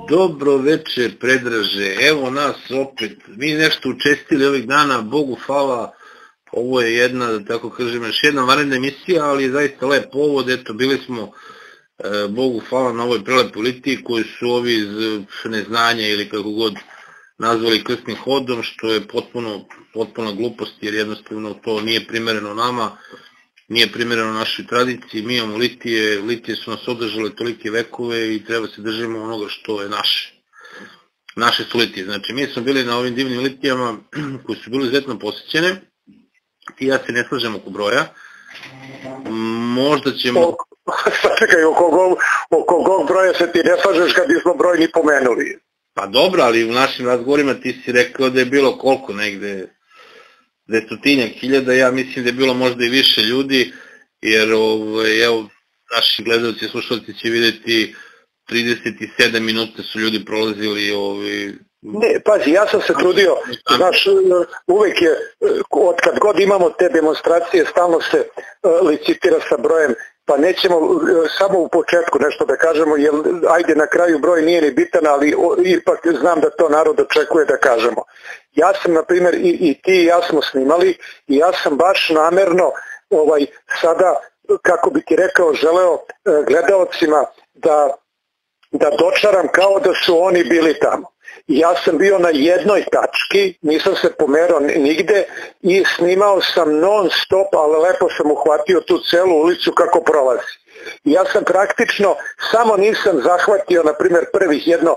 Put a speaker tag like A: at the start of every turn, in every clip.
A: Dobro večer, Predraže, evo nas opet, mi nešto učestili ovih dana, Bogu hvala, ovo je jedna, da tako kažem, još jedna vanredna emisija, ali je zaista lep povod, eto, bili smo, Bogu hvala na ovoj prelepoj litiji koju su ovi iz neznanja ili kako god nazvali krsnim hodom, što je potpuno glupost, jer jednostavno to nije primereno nama, nije primereno našoj tradiciji, mi imamo litije su nas održale tolike vekove i treba se držimo onoga što je naše. Naše su litije, znači mi smo bili na ovim divnim litijama koji su bili izuzetno posjećene i ja se ne slažem oko broja, možda ćemo...
B: Čekaj, oko kog broja se ti ne slažeš kad nismo broj ni pomenuli?
A: Pa dobro, ali u našim razgovorima ti si rekao da je bilo koliko negde... 200.000, ja mislim da je bilo možda i više ljudi, jer evo, naši gledalci i slušalci će vidjeti 37 minuta su ljudi prolazili.
B: Ne, pazi, ja sam se trudio, znaš, uvek je, od kad god imamo te demonstracije, stalno se licitira sa brojem, pa nećemo samo u početku nešto da kažemo, jer ajde na kraju broj nije ni bitan, ali ipak znam da to narod očekuje da kažemo. Ja sam, na primjer, i ti i ja smo snimali i ja sam baš namerno sada, kako bi ti rekao, želeo gledalcima da dočaram kao da su oni bili tamo. Ja sam bio na jednoj tački, nisam se pomerao nigde i snimao sam non stop, ali lepo sam uhvatio tu celu ulicu kako prolazi. Ja sam praktično, samo nisam zahvatio, na primjer, prvih jedno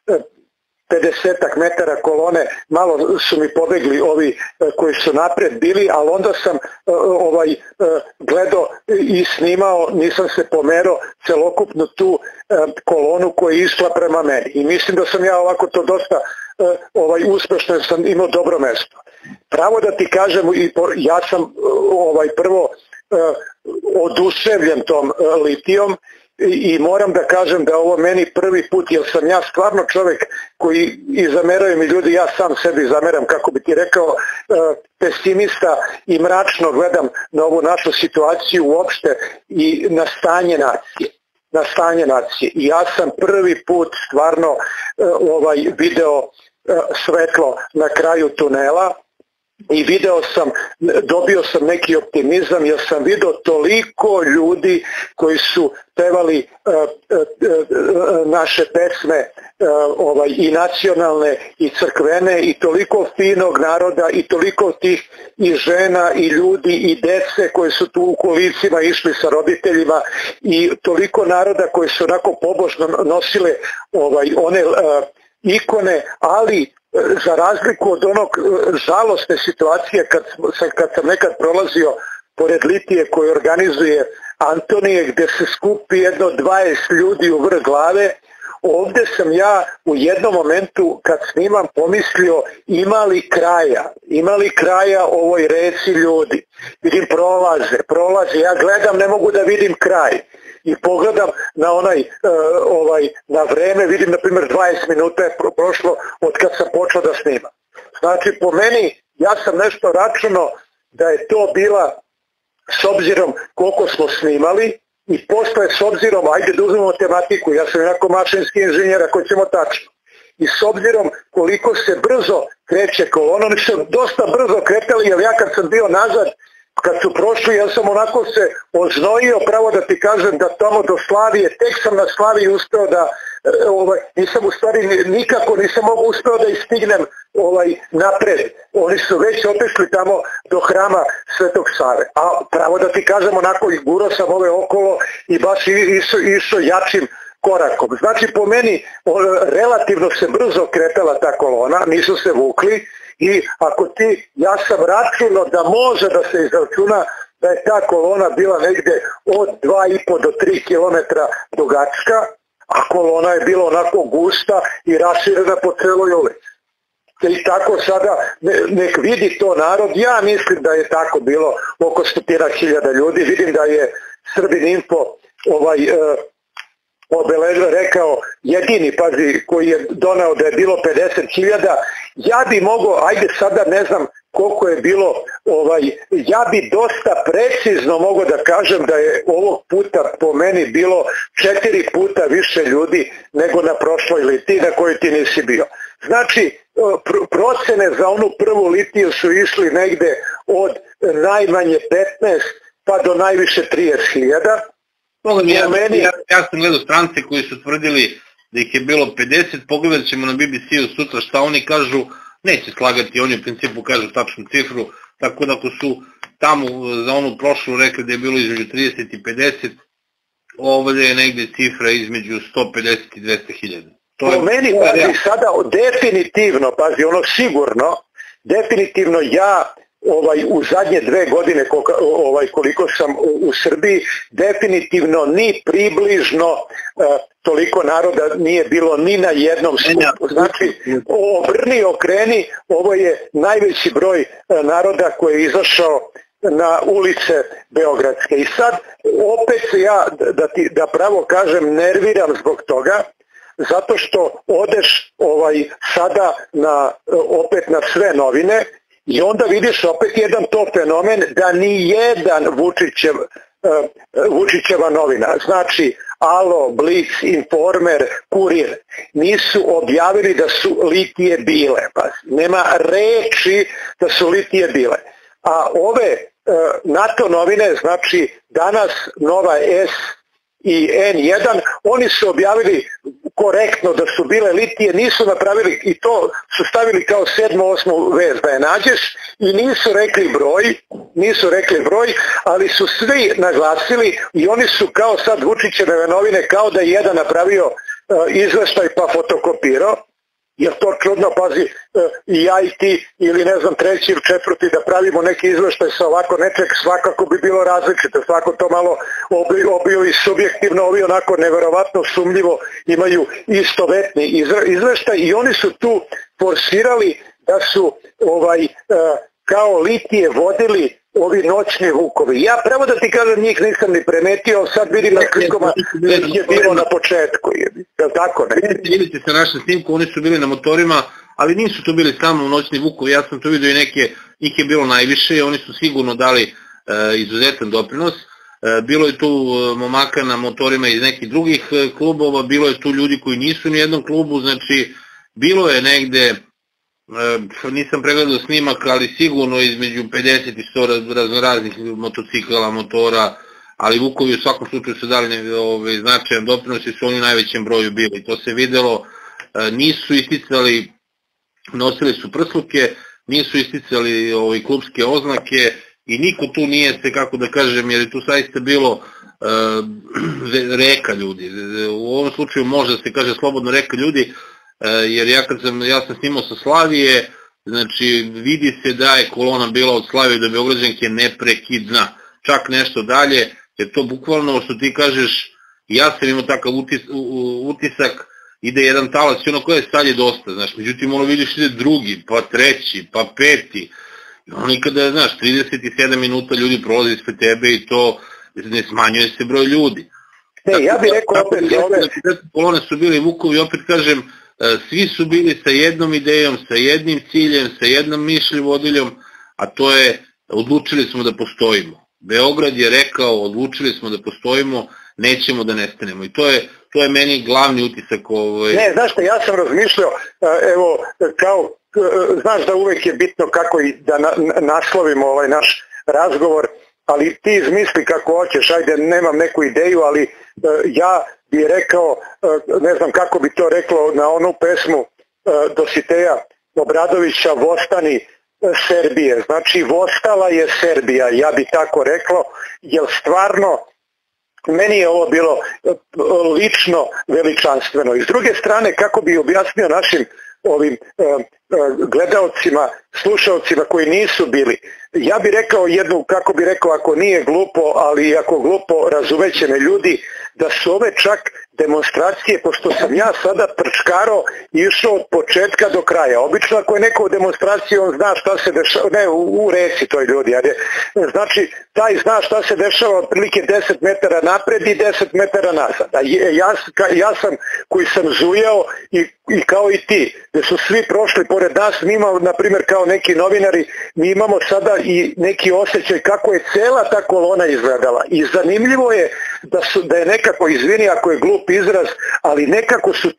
B: 50 metara kolone, malo su mi pobegli ovi koji su napred bili, ali onda sam gledao i snimao, nisam se pomerao celokupnu tu kolonu koja je išla prema meni. I mislim da sam ja ovako to dosta uspešno, jer sam imao dobro mesto. Pravo da ti kažem, ja sam prvo oduševljen tom litijom, i moram da kažem da ovo meni prvi put, jer sam ja stvarno čovek koji i zameraju mi ljudi, ja sam sebi zameram, kako bi ti rekao, pesimista i mračno gledam na ovu našu situaciju uopšte i na stanje nacije. I ja sam prvi put stvarno video svetlo na kraju tunela i dobio sam neki optimizam, jer sam video toliko ljudi koji su pevali naše pesme i nacionalne i crkvene i toliko finog naroda i toliko tih i žena i ljudi i dece koji su tu u kolicima išli sa roditeljima i toliko naroda koji su onako pobožno nosile one ikone, ali za razliku od onog žalosne situacije kad sam nekad prolazio pored litije koju organizuje Antonije, gde se skupi jedno 20 ljudi u vrh glave, ovde sam ja u jednom momentu kad snimam pomislio ima li kraja ovoj reci ljudi. Vidim prolaze, ja gledam, ne mogu da vidim kraj. I pogledam na na vreme, vidim na primjer 20 minuta je prošlo od kad sam počeo da snimam. Znači po meni, ja sam nešto računao da je to bila, s obzirom koliko smo snimali i posle s obzirom, ajde da uzmemo tematiku, ja sam jednako mašinski inženjer ako ćemo tačno. I s obzirom koliko se brzo kreće kolona, oni su dosta brzo kretali, jer ja kad sam bio nazad, kad su prošli, ja sam onako se oznojio, pravo da ti kažem, da tamo do Slavije, tek sam na Slaviji uspeo da, nisam u stvari nikako nisam mogu uspeo da istignem napred. Oni su već otišli tamo do hrama Svetog Save. A pravo da ti kažem, onako i gurao sam ove okolo i baš išao jačim korakom. Znači po meni relativno se brzo kretala ta kolona, nisu se vukli. I ako ja sam računao da može da se izračuna da je ta kolona bila negde od 2,5 do 3 km dugačka, a kolona je bila onako gusta i raširena po celoj ulici. I tako sada nek vidi to narod, ja mislim da je tako bilo oko 100.000 ljudi, vidim da je Srbin Info rekao jedini, pazi, koji je donao da je bilo 50.000, ja bi mogao, ajde sada ne znam koliko je bilo, ja bi dosta precizno mogao da kažem da je ovog puta po meni bilo 4 puta više ljudi nego na prošloj litiji na kojoj ti nisi bio. Znači, procene za onu prvu litiju su išli negde od najmanje 15 pa do najviše 30.000.
A: Ja sam gledao strance koji su tvrdili da ih je bilo 50, pogledat ćemo na BBC-u sutra šta oni kažu, neće slagati, oni u principu kažu tačnu cifru, tako da ako su tamo za onu prošlu rekli da je bilo između 30 i 50, ovdje je negde cifra između 150 i 200.000.
B: Po meni, pazi, sada definitivno, pazi, ono sigurno, definitivno ja u zadnje 2 godine koliko sam u Srbiji, definitivno ni približno toliko naroda nije bilo ni na jednom skupu. Znači, obrni okreni, ovo je najveći broj naroda koji je izašao na ulice beogradske. I sad opet se ja, da pravo kažem, nerviram zbog toga, zato što odeš sada opet na sve novine i onda vidiš opet jedan to fenomen da ni jedan Vučićeva novina, znači Alo, Blic, Informer, Kurir, nisu objavili da su litije bile. Pa nema reči da su litije bile. A ove NATO novine, znači danas Nova S i N1, oni su objavili korektno da su bile litije, nisu napravili, i to su stavili kao 7. 8. vez da je nađeš, i nisu rekli broj, ali su svi naglasili i oni su kao sad Vučićeve novine, kao da je jedan napravio izveštaj pa fotokopirao. Jer to čudno, pazi, i ja i ti ili ne znam 3. ili 4. da pravimo neki izveštaj sa ovako nečeg, svakako bi bilo različito, svako to malo obio i subjektivno, ovi onako neverovatno sumnjivo imaju istovetni izveštaj i oni su tu forsirali da su kao litije vodili ovi noćni vukovi. Ja pravo da ti kažem, njih nisam ni primetio, sad vidim na slikama da je bilo na početku. Je li tako?
A: Vidite se naše snimku, oni su bili na motorima, ali nisu to bili samo noćni vukovi, ja sam to vidio i njih je bilo najviše i oni su sigurno dali izuzetan doprinos. Bilo je tu momaka na motorima iz nekih drugih klubova, bilo je tu ljudi koji nisu ni u jednom klubu, znači bilo je negde, nisam pregledao snimak, ali sigurno između 50 i 100 raznoraznih motocikala, motora, ali vukovi u svakom slučaju su dali značajan doprinos i su oni u najvećem broju bili. To se videlo, nisu isticali, nosili su prsluke, nisu isticali klubske oznake i niko tu nije se, kako da kažem, jer je tu saista bilo reka ljudi. U ovom slučaju može da se kaže slobodno reka ljudi, jer ja sam snimao sa Slavije, znači vidi se da je kolona bila od Slavije do Beograđanke neprekidna, čak nešto dalje, jer to bukvalno što ti kažeš, ja sam imao takav utisak, ide jedan talac i ono koje je sad dosta, znaš, međutim ono vidiš ide drugi, pa treći, pa peti, i ono nikada, znaš, 37 minuta ljudi prolaze ispred tebe i to ne smanjuje se broj ljudi.
B: Ja bih rekao opet za ove...
A: Kolone su bili vukovi, opet kažem, svi su bili sa jednom idejom, sa jednim ciljem, sa jednom mišlju vodiljom, a to je, odlučili smo da postojimo. Beograd je rekao, odlučili smo da postojimo, nećemo da nestanemo. I to je meni glavni utisak.
B: Ne, znaš šta, ja sam razmišljao, evo, kao, znaš da uvek je bitno kako i da naslovimo ovaj naš razgovor, ali ti izmisli kako hoćeš, ajde, nemam neku ideju, ali ja bih rekao, ne znam kako bi to reklo na onu pesmu Dositeja Obradovića, Vostani Serbije. Znači, vostala je Serbija, ja bih tako rekao, jer stvarno meni je ovo bilo lično veličanstveno. I s druge strane, kako bi objasnio našim ovim gledaocima, slušaocima koji nisu bili, ja bih rekao jednu, kako bih rekao, ako nije glupo, ali ako glupo razumećene ljudi, da su ove čak demonstracije, pošto sam ja sada trčkaro išao od početka do kraja. Obično ako je neko u demonstraciji, on zna šta se dešava, ne u reci toj ljudi, znači taj zna šta se dešava otprilike 10 metara napred i 10 metara nazad. A ja sam koji sam zujao i kao i ti, gde su svi prošli pored nas, mi imamo, na primjer, kao neki novinari, mi imamo sada i neki osjećaj kako je cela ta kolona izgledala. I zanimljivo je da je nekako, izvini ako je glup izraz, ali nekako su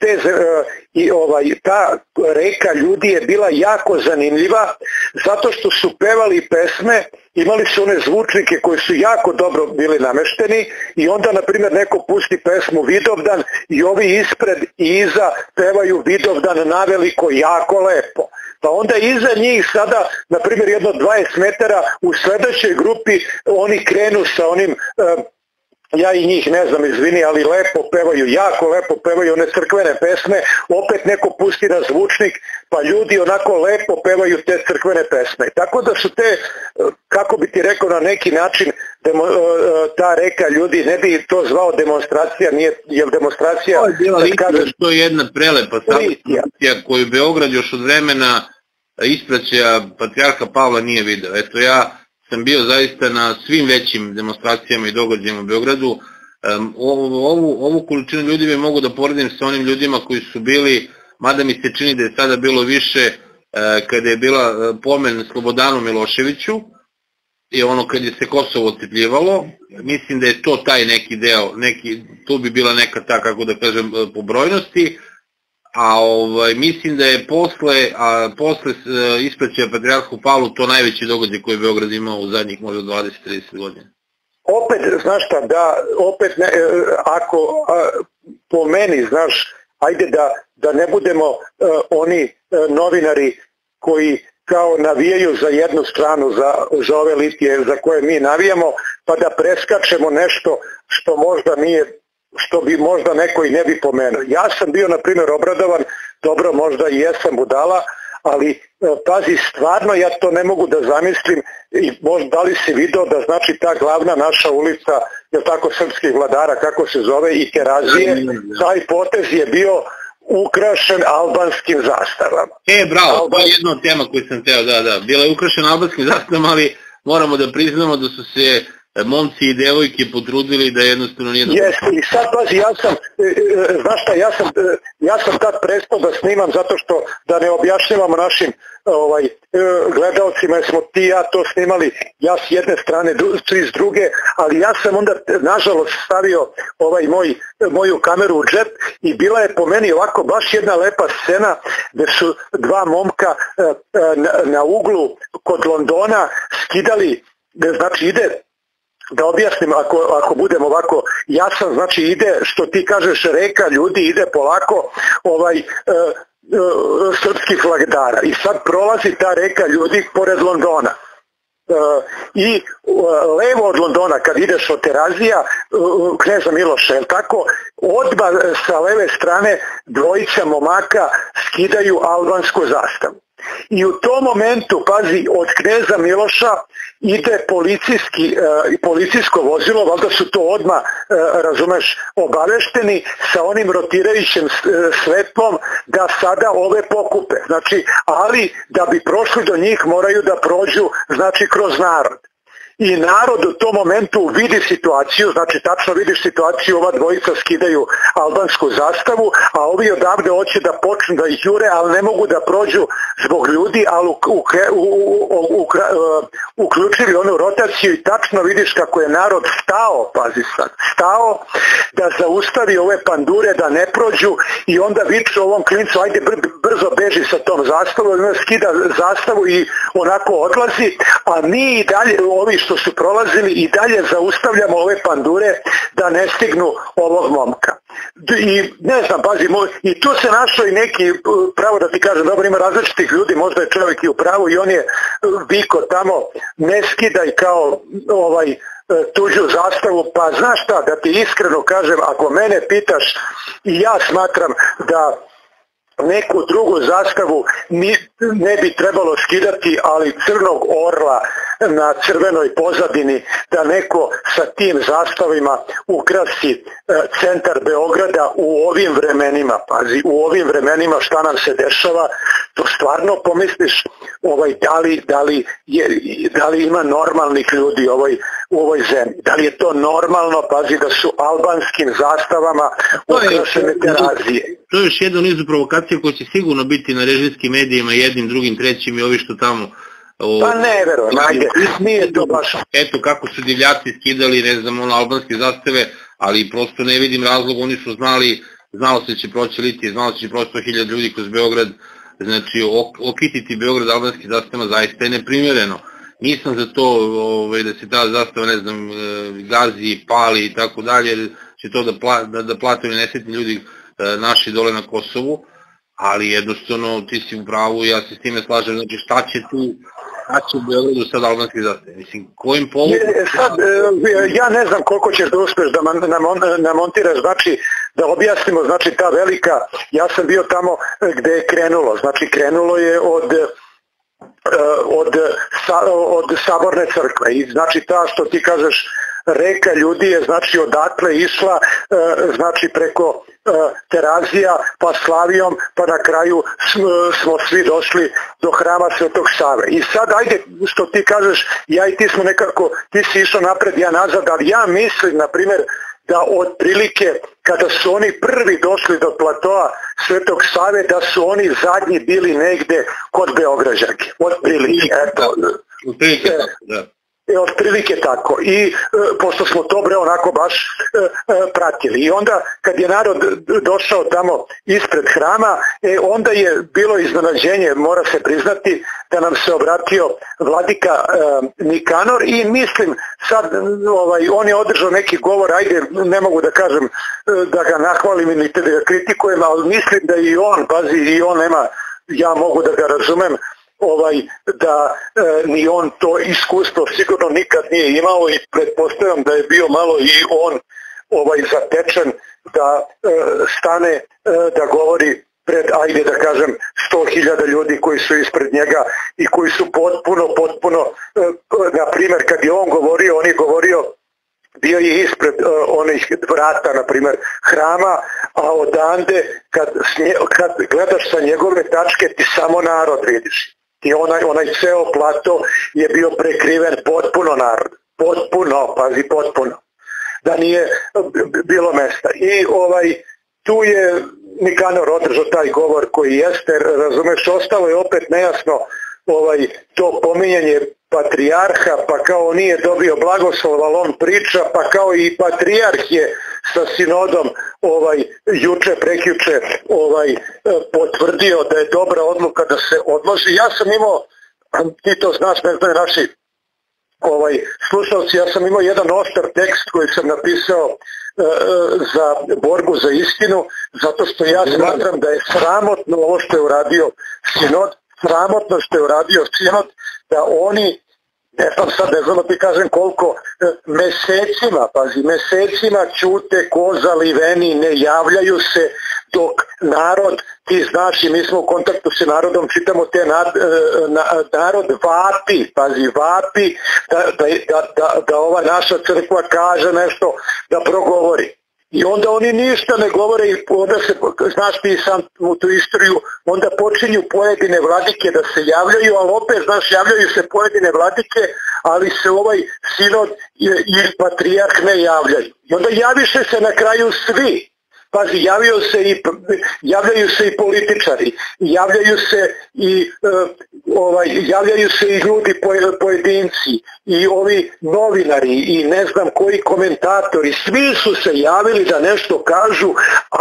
B: ta reka ljudi je bila jako zanimljiva, zato što su pevali pesme, imali su one zvučnike koji su jako dobro bili namešteni i onda, na primjer, neko pusti pesmu Vidovdan i ovi ispred i iza pevaju Vidovdan naveliko, jako lepo. Pa onda iza njih sada, na primjer, jedno 20 metara u sledećoj grupi oni krenu sa onim, ja i njih ne znam, izvini, ali lepo pevaju, jako lepo pevaju one crkvene pesme, opet neko pusti na zvučnik, pa ljudi onako lepo pevaju te crkvene pesme. Tako da su te, kako bi ti rekao, na neki način, ta reka ljudi, ne bi to zvao demonstracija, nije, jer demonstracija...
A: To je bila ličnost, to je jedna prelepa samostracija koju Beograd još od vremena ispraćaja patrijarha Pavla nije video. Eto, ja sam bio zaista na svim većim demonstracijama i događajima u Beogradu. Ovu količinu ljudi bi mogu da poredim sa onim ljudima koji su bili, mada mi se čini da je sada bilo više kada je bila pomen Slobodanu Miloševiću i ono kad je se Kosovo otcepljivalo, mislim da je to taj neki deo, tu bi bila neka ta, kako da kažem, po brojnosti, a mislim da je posle ispraćaja patrijarhu Pavlu to najveći događaj koji je Beograd imao u zadnjih možda 20-30 godina.
B: Opet, znaš šta, opet ako po meni, znaš, ajde da ne budemo oni novinari koji kao navijaju za jednu stranu, za ove litije za koje mi navijamo, pa da preskačemo nešto što možda nije, što bi možda neko i ne bi pomenuo. Ja sam bio, na primjer, obradovan, dobro, možda i jesam budala, ali pazi, stvarno ja to ne mogu da zamislim i možda da li si video da znači ta glavna naša ulica, je tako, srpskih vladara, kako se zove, i Terazije, taj potez je bio ukrašen albanskim zastavama.
A: Bravo, to je jedna od tema koju sam teo, da, bila je ukrašena albanskim zastavama, ali moramo da priznamo da su se momci i devojke potrudili da jednostavno nije...
B: Jeste, i sad pazi, znaš šta, ja sam tad prestao da snimam zato što, da ne objašnjavamo našim gledalcima, jer smo ti i ja to snimali, ja s jedne strane, ti s druge, ali ja sam onda, nažalost, stavio moju kameru u džep i bila je po meni ovako baš jedna lepa scena gde su dva momka na uglu kod Londona skidali, znači ide, da objasnim ako budem ovako jasan, znači ide, što ti kažeš, reka ljudi, ide polako srpskih vladara i sad prolazi ta reka ljudi pored Londona. I levo od Londona kad ideš od Terazija, kneza Miloša, je tako, odmah sa leve strane dvojica momaka skidaju albansku zastavu. I u tom momentu, pazi, od kneza Miloša ide policijsko vozilo, valjda su to odmah, razumeš, obavešteni sa onim rotirajućim svetlom da sada ove pokupe. Znači, ali da bi prošli do njih moraju da prođu, znači, kroz narod. I narod u tom momentu vidi situaciju, znači tačno vidiš situaciju, ova dvojica skidaju albansku zastavu, a ovi odavde hoće da počnu da ih jure, ali ne mogu da prođu zbog ljudi, ali uključili onu rotaciju i tačno vidiš kako je narod stao, pazi sad, stao da zaustavi ove pandure da ne prođu i onda viču ovom klincu, ajde brzo beži sa tom zastavom, skida zastavu i onako odlazi, a mi i dalje, ovi što su prolazili, i dalje zaustavljamo ove pandure da ne stignu ovog momka. I ne znam, pazi, i tu se našao i neki, pravo da ti kažem, dobro, ima različitih ljudi, možda je čovjek i u pravu i on je viko tamo, ne skidaj kao tuđu zastavu, pa znaš šta, da ti iskreno kažem, ako mene pitaš, i ja smatram da neku drugu zastavu ne bi trebalo skidati, ali crnog orla na crvenoj pozadini, da neko sa tim zastavima ukrasi centar Beograda u ovim vremenima. Pazi, u ovim vremenima šta nam se dešava, to stvarno pomisliš da li ima normalnih ljudi u ovoj zemlji. Da li je to normalno, pazi, da su albanskim zastavama ukrašene Terazije.
A: To je još jedan nizu provokacija koja će sigurno biti na režimskim medijima, jednim, drugim, trećim i ovi što tamo...
B: Pa ne verujem, ajde, nije to baš...
A: Eto kako su divljaci skidali, ne znam, albanske zastave, ali prosto ne vidim razlog, oni su znalo se će proći litije, znalo se će proći 100.000 ljudi kroz Beograd, znači okititi Beograd albanskim zastavama zaista je neprimjereno. Nisam za to da se ta zastava, ne znam, gazi, pali i tako dalje, jer će to da plate nesretni ljudi naši dole na Kosovu, ali jednostavno ti si u pravu, ja se s time slažem, znači šta će u Beogradu sad albanski zastave, mislim, kojim povodom...
B: Sad, ja ne znam koliko ćeš da uspeš da namontiraš, znači da objasnimo, znači ta velika, ja sam bio tamo gde je krenulo, znači krenulo je od Saborne crkve i znači ta što ti kažeš reka ljudi je znači odatle išla znači preko Terazija pa Slavijom pa na kraju smo svi došli do hrama Svetog Save. I sad ajde što ti kažeš ja i ti smo nekako, ti si išao napred ja nazad, ali ja mislim na primjer da otprilike kada su oni prvi došli do platoa Svetog Save da su oni zadnji bili negde kod Beograđanke. Otprilike, eto. Otprilike tako. I pošto smo to onako baš pratili. I onda kad je narod došao tamo ispred hrama, onda je bilo iznenađenje, mora se priznati, da nam se obratio vladika Nikanor i mislim sad on je održao neki govor, ajde ne mogu da kažem da ga nahvalim ili da ga kritikujem, ali mislim da i on, pazi, i on nema, ja mogu da ga razumem, da ni on to iskustvo sigurno nikad nije imao i pretpostavljam da je bio malo i on zatečen da stane da govori pred, ajde da kažem, 100.000 ljudi koji su ispred njega i koji su potpuno, na primjer kad je on je govorio, bio je ispred onih vrata, na primjer, hrama, a odande kad gledaš sa njegove tačke ti samo narod vidiš. I onaj ceo plato je bio prekriven potpuno narod. Potpuno, pazi, potpuno. Da nije bilo mesta. I tu je Nikanor održao taj govor koji jeste, razumeš, ostalo je opet nejasno to pominjanje patrijarha, pa kao nije dobio blagoslov, ali on priča, pa kao i patrijarh je sa sinodom prekjuče potvrdio da je dobra odluka da se odloži. Ja sam imao, ti to znaš, ne znaju naši slušalci, ja sam imao jedan oštar tekst koji sam napisao za borbu za istinu, zato što ja smatram da je sramotno ovo što je uradio sinod, da oni, ne znam da ti kažem koliko, mesecima ćute ko zaliveni, ne javljaju se dok narod, ti znaš i mi smo u kontaktu sa narodom, čitamo te narod vapi da ova naša crkva kaže nešto, da progovori. I onda oni ništa ne govore i onda se, znaš ti sam u tu istoriju, onda počinju pojedine vladike da se javljaju, ali opet, znaš, javljaju se pojedine vladike, ali se ovaj sinod i patrijarh ne javljaju. I onda javiše se na kraju svi. Pazi, javljaju se i političari, javljaju se i ljudi pojedinci, i ovi novinari, i ne znam koji komentatori, svi su se javili da nešto kažu,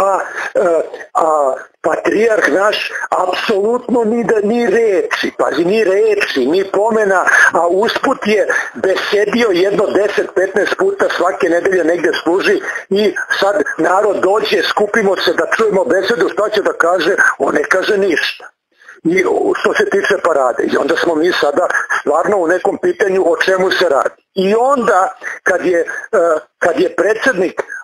B: a patrijarh naš apsolutno ni reči, pazi, ni reči, ni pomena, a usput je besedio jedno 10-15 puta svake nedelje negde služi i sad narod dođe, skupimo se da čujemo besedu, šta će da kaže, on ne kaže ništa. I što se tiče parade. I onda smo mi sada stvarno u nekom pitanju o čemu se radi. I onda kad je predsjednik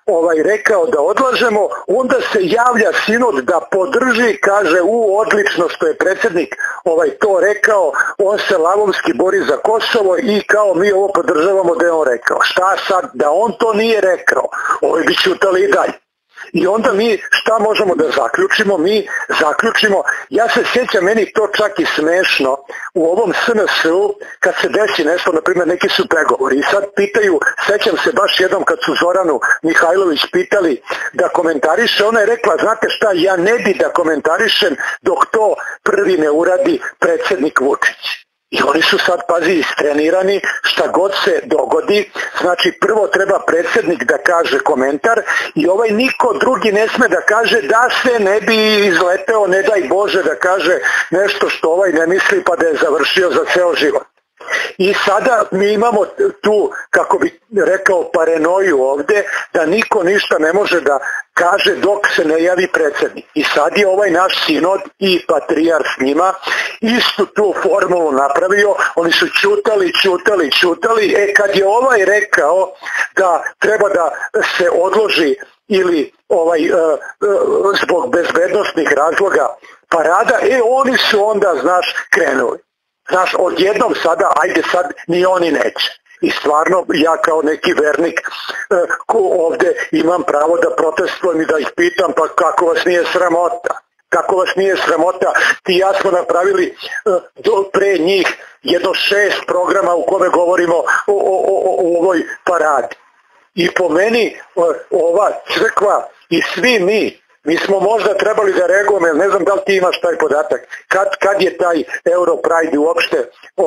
B: rekao da odlažemo, onda se javlja sinod da podrži, kaže odlično što je predsjednik to rekao, on se lavovski bori za Kosovo i kao mi ovo podržavamo da je on rekao. Šta sad, da on to nije rekao, ovi bi ćutali i dalje. I onda mi šta možemo da zaključimo? Mi zaključimo, ja se sjećam, meni to čak i smešno, u ovom SNS-u kad se desi nešto, na primjer neki su pregovori i sad pitaju, sećam se baš jednom kad su Zoranu Mihajlović pitali da komentariše, ona je rekla, znate šta, ja ne bi da komentarišem dok to prvi ne uradi predsjednik Vučić. I oni su sad, pazi, istrenirani, šta god se dogodi, znači prvo treba predsjednik da kaže komentar i niko drugi ne sme da kaže da se ne bi izleteo, ne daj Bože da kaže nešto što ne misli pa da je završio za ceo život. I sada mi imamo tu, kako bi rekao, paranoju ovde, da niko ništa ne može da kaže dok se ne javi predsjednik. I sad je naš sinod i patrijarh s njima istu tu formulu napravio, oni su ćutali, kad je rekao da treba da se odloži ili zbog bezbednosnih razloga parada, oni su onda, znaš, krenuli. Znaš, odjednom sada, ajde sad, ni oni neće. I stvarno, ja kao neki vernik ko ovde imam pravo da protestujem i da ih pitam, pa kako vas nije sramota? Kako vas nije sramota? Ti i ja smo napravili pre njih jedno 6 programa u kome govorimo o ovoj paradi. I po meni ova crkva i svi mi smo možda trebali da reagujemo, ne znam da li ti imaš taj podatak, kad je taj Europride uopšte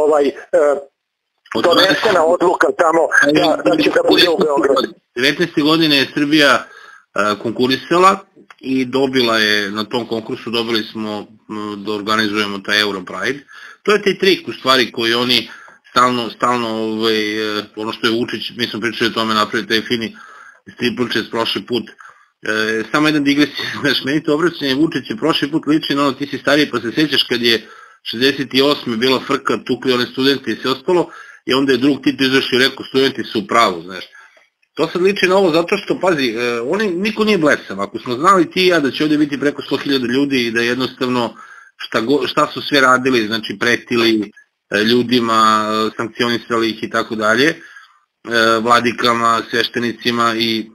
B: donesena odluka tamo da će da bude u Beogradu.
A: 19. godine je Srbija konkurisala i dobila je, na tom konkursu dobili smo da organizujemo taj Europride. To je taj trik u stvari koji oni stalno, ono što je Vučić, mi smo pričali o tome, napravili taj fini stripulčec prošli put. Samo jedan digresija, znaš, meni to obraćanje Vučića prošli put liči na ti si stariji pa se sjećaš kad je 68. bila frka, tukli one studente i sve ostalo i onda je drug Tito izašao i rekao studenti su u pravu, znaš. To sad liči na ovo zato što, pazi, niko nije blesav, ako smo znali ti i ja da će ovdje biti preko 100.000 ljudi i da jednostavno šta su sve radili, znači pretili ljudima, sankcionisali ih i tako dalje, vladikama, sveštenicima i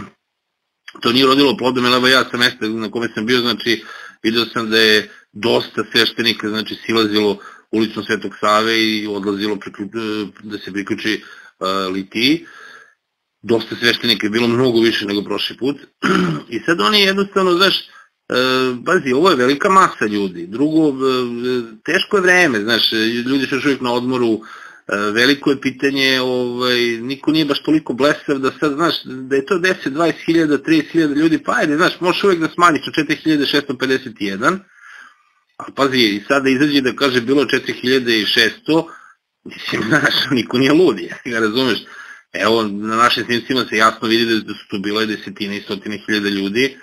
A: to nije rodilo plodom, jer evo ja sa mesta na kome sam bio, znači vidio sam da je dosta sveštenika, znači silazilo ulicom Svetog Save i odlazilo da se priključi litiji. Dosta sveštenika je bilo mnogo više nego prošli put. I sad oni jednostavno, znaš, pazi, ovo je velika masa ljudi. Drugo, teško je vreme, znaš, ljudi su još uvijek na odmoru, veliko je pitanje, niko nije baš toliko blesav da sad, znaš, da je to 10, 20 hiljada, 30 hiljada ljudi, pa ajde, znaš, možeš uvijek da smanjiš na 4651, ali pazi, i sad da izađe i da kaže bilo 4600, mislim, znaš, niko nije ludi, ja razumeš. Evo, na našim snimcima se jasno vidi da su tu bile desetine i stotine hiljada ljudi,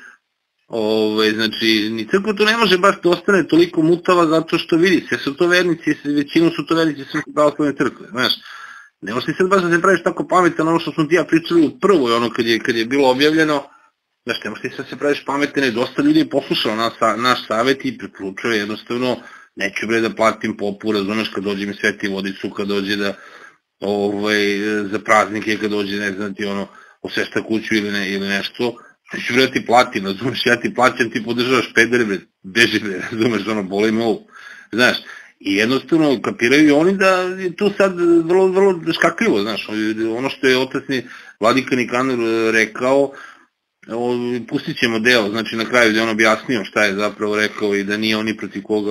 A: znači, ni crkva tu ne može baš da ostane toliko mutava zato što vidi, sve su to vernici, većinom su to vernici Srpske pravoslavne crkve, znaš, ne možeš ti sad baš da se praviš tako pametan, ono što smo ti ja pričali u prvoj, ono kad je bilo objavljeno, znaš, ne možeš ti sad se praviš pametan, jer dosta ljudi je poslušao naš savjet i preporučio jednostavno, neću bre da platim popu, razumeš, kad dođe mi sveti vodicu, kad dođe da, za praznike, kad dođe, ne znam ti, ono, osvešta kuću ili nešto, neću bre da ti platim, razumeš, ja ti plaćam, ti podržavaš pedere, bre, beži bre, razumeš, ono, boli me ovo, znaš, i jednostavno kapiraju i oni da je tu sad vrlo škakljivo, znaš, ono što je otasni vladika Nikanor rekao, pustit ćemo deo, znači na kraju gde on objasnio šta je zapravo rekao i da nije oni protiv koga,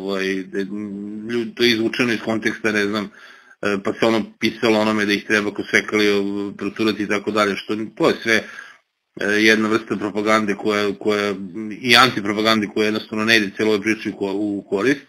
A: to je izvučeno iz konteksta, ne znam, pa se ono pisalo onome da ih treba ko svekalio procurati i tako dalje, što to je sve jedna vrsta propagande koja i antipropagande koja jednostavno ne ide cijelo ovoj priči u korist.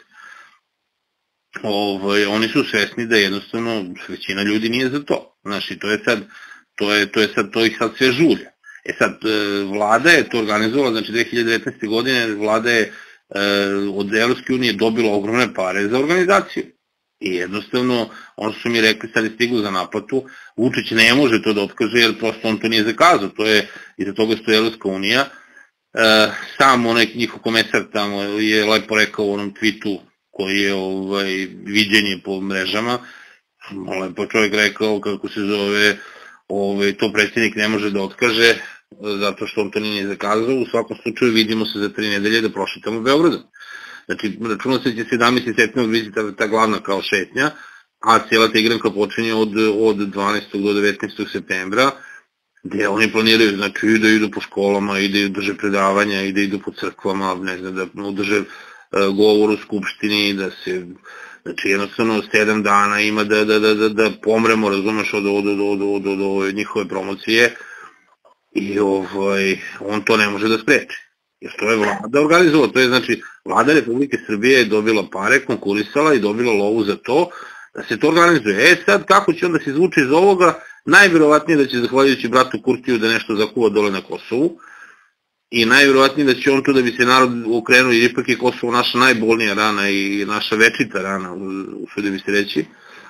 A: Oni su svesni da jednostavno većina ljudi nije za to, znaš, i to ih sad sve žulja. E sad, vlada je to organizovala, znači 2019. godine vlada je od Evropske unije dobila ogromne pare za organizaciju. I jednostavno, ono što su mi rekli sad je stiglo za naplatu, Vučić ne može to da otkaže jer prosto on to nije zakazao, to je, iza toga stoji Evropska unija, sam onaj njihov komesar tamo je lepo rekao u onom tweetu koji je viđenje po mrežama, lepo čovjek rekao kako se zove, to predsjednik ne može da otkaže zato što on to nije zakazao, u svakom slučaju vidimo se za 3 nedelje da prošetamo Beogradom. Znači, računa se će 17. septembra biti ta glavna kao šetnja, a cijela ta igranka počinje od 12. do 19. septembra, gde oni planiraju, znači, i da idu po školama, i da drže predavanja, i da idu po crkvama, ne znam, da drže govor u skupštini, da se, znači, jednostavno 7 dana ima da pomremo, razumeš, od njihove promocije, i on to ne može da spreči. Jer to je vlada organizovala, to je znači vlada Republike Srbije je dobila pare, konkurisala i dobila lovu za to da se to organizuje. Sad kako će onda se izvući iz ovoga, najvjerovatnije da će zahvaljujući bratu Kurtiju da nešto zakuva dole na Kosovu i najvjerovatnije da će on tu da bi se narod okrenuo, jer ipak je Kosovo naša najbolnija rana i naša večita rana, usudim mi se reći,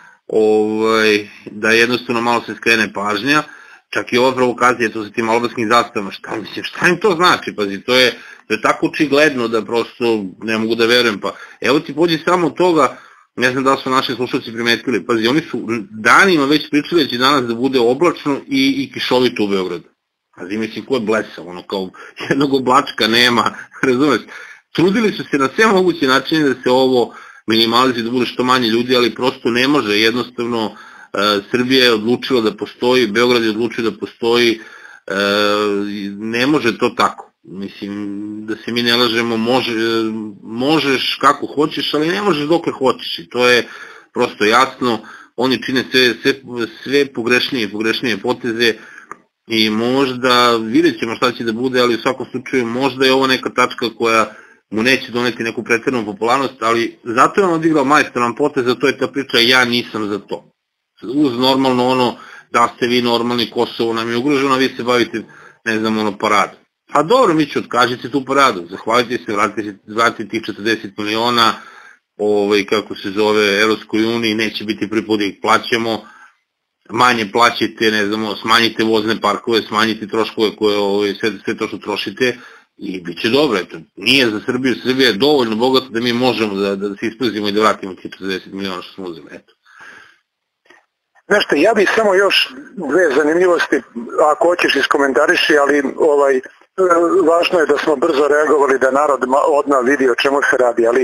A: da jednostavno malo se skrene pažnja. Čak i ova provokacija, to sa tim albanskim zastavama, šta im to znači? Pazi, to je tako očigledno da prosto ne mogu da verujem. Pa evo ti pođi samo od toga, ne znam da li su naši slušalci primetili, pazi, oni su danima već pričali da će danas da bude oblačno i kišovito u Beogradu. Pazi, mislim, ko je blesav, ono kao jednog oblačka nema, razumeš? Trudili su se na sve moguće načine da se ovo minimalizuje, da bude što manje ljudi, ali prosto ne može, jednostavno. Srbija je odlučila da postoji, Beograd je odlučio da postoji, ne može to tako. Mislim, da se mi ne lažemo, možeš kako hoćeš, ali ne možeš dokle hoćeš i to je prosto jasno. Oni čine sve pogrešnije poteze i možda, vidjet ćemo šta će da bude, ali u svakom slučaju možda je ovo neka tačka koja mu neće doneti neku pretjeranu popularnost, ali zato je on odigrao majstoran potez, a to je ta priča ja nisam za to. Uz normalno ono da ste vi normalni, Kosovo nam je ugroženo, a vi se bavite, ne znam, paradom. A dobro, mi ću otkažiti tu paradu, zahvalite se, vratite tih 40 miliona, kako se zove, Evropskoj uniji, neće biti prvi put da ih plaćamo, manje plaćite, ne znam, smanjite vozne parkove, smanjite troškove koje sve to što trošite i bit će dobro. Nije za Srbiju, Srbija je dovoljno bogata da mi možemo da se isprazimo i da vratimo tih 40 miliona što smo uzeli, eto.
B: Znaš šta, ja bih samo još 2 zanimljivosti, ako hoćeš iskomentariši, ali važno je da smo brzo reagovali, da narod odmah vidi o čemu se radi, ali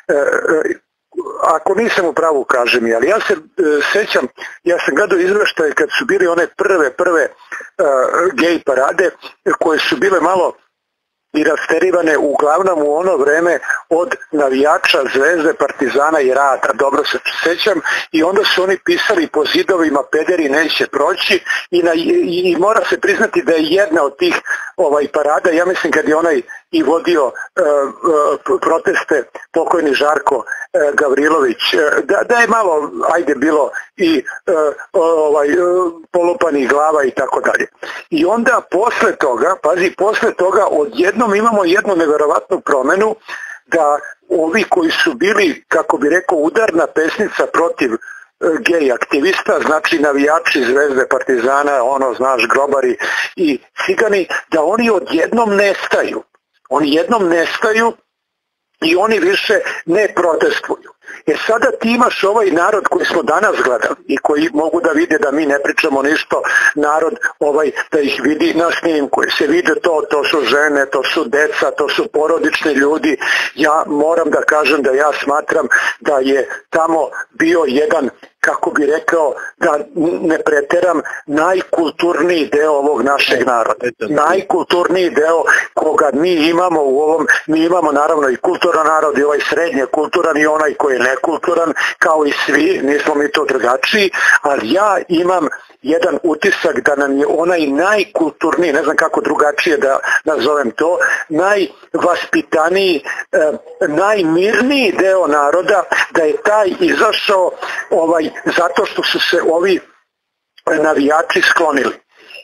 B: ako nisam u pravu, kaži mi, ali ja se sećam, ja sam gledao izveštaje kad su bili one prve gej parade, koje su bile malo i rasterivane uglavnom u ono vreme od navijača Zvezde, Partizana i Rada, dobro se sećam, i onda su oni pisali po zidovima pederi neće proći i mora se priznati da je jedna od tih parada, ja mislim kad je onaj i vodio proteste pokojni Žarko Gavrilović, da je malo, ajde, bilo i polupanih glava i tako dalje. I onda posle toga odjednom imamo jednu neverovatnu promenu da ovi koji su bili, kako bi rekao, udarna pesnica protiv gej aktivista, znači navijači Zvezde, Partizana, znaš, grobari i cigani, da oni odjednom nestaju. Oni jednom nestaju i oni više ne protestuju. Jer sada ti imaš ovaj narod koji smo danas gledali i koji mogu da vide da mi ne pričamo ništa, narod da ih vidi na snimku, se vide to su žene, to su deca, to su porodični ljudi. Ja moram da kažem da ja smatram da je tamo bio jedan, kako bi rekao, da ne preteram, najkulturniji deo ovog našeg naroda. Najkulturniji deo koga mi imamo u ovom, mi imamo naravno i kulturan narod i ovaj srednje kulturan i onaj koji je nekulturan, kao i svi, nismo mi to drugačiji, ali ja imam jedan utisak da nam je onaj najkulturniji, ne znam kako drugačije da nazovem to, najvaspitaniji, najmirniji deo naroda, da je taj izašao zato što su se ovi navijači sklonili.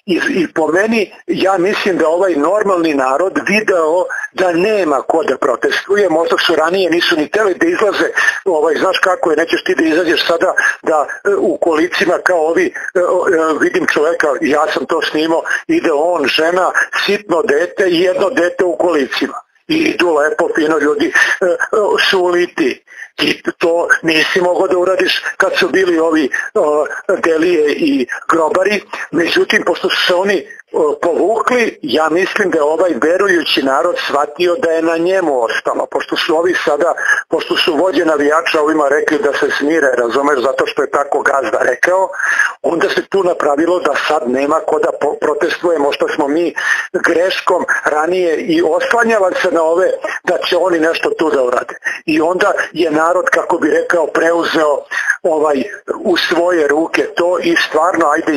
B: I po meni, ja mislim da ovaj normalni narod video da nema ko da protestuje, možda su ranije nisu ni teli da izlaze, znaš kako je, nećeš ti da izađeš sada da u kolicima kao ovi, vidim čoveka, ja sam to snimao, ide on, žena, sitno dete i jedno dete u kolicima. I idu lepo, fino ljudi suliti. Ti to nisi mogao da uradiš kad su bili ovi Delije i Grobari, međutim, pošto su se oni povukli, ja mislim da je ovaj verujući narod shvatio da je na njemu ostalo, pošto su ovi sada, pošto su vođe navijača ovima rekli da se smire, razumeš, zato što je tako gazda rekao, onda se tu napravilo da sad nema ko da protestuje, možda smo mi greškom ranije i oslanjali se na ove da će oni nešto tu da urade. I onda je narod, kako bi rekao, preuzeo u svoje ruke to i stvarno, ajde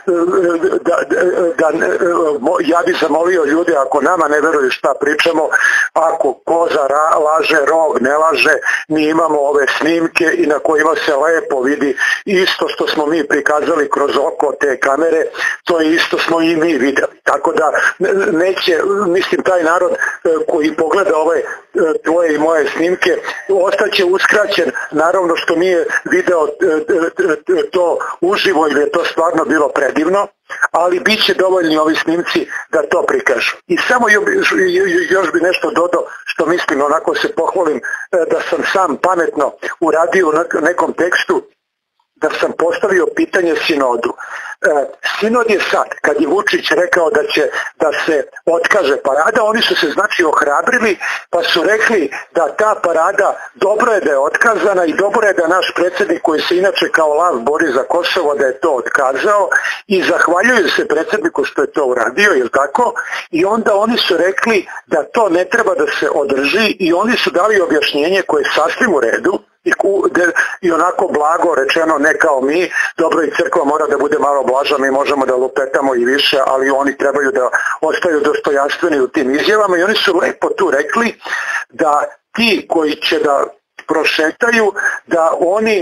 B: ja bih zamolio ljude, ako nama ne veruju šta pričamo, ako koza laže, rog ne laže, mi imamo ove snimke i na kojima se lepo vidi isto što smo mi prikazali kroz oko te kamere, to je isto smo i mi videli. Tako da neće, mislim, taj narod koji pogleda ove tvoje i moje snimke ostaće uskraćen, naravno što nije video to uživo ili je to stvarno bilo predivno, ali bit će dovoljni ovi snimci da to prikažu. I samo još bi nešto dodao što mislim, onako se pohvalim da sam sam pametno uradio u nekom tekstu, da sam postavio pitanje sinodu. Sinod je sad, kad je Vučić rekao da će da se otkaže parada, oni su se znači ohrabrili pa su rekli da ta parada dobro je da je otkazana i dobro je da naš predsjednik koji se inače kao lav bori za Kosovo da je to otkazao i zahvaljuju se predsjedniku što je to uradio, jel tako? I onda oni su rekli da to ne treba da se održi i oni su dali objašnjenje koje je sasvim u redu i onako blago rečeno, ne kao mi, dobro i crkva mora da bude malo blaža, mi možemo da lupetamo i više, ali oni trebaju da ostaju dostojanstveni u tim izjavama i oni su lepo tu rekli da ti koji će da prošetaju, da oni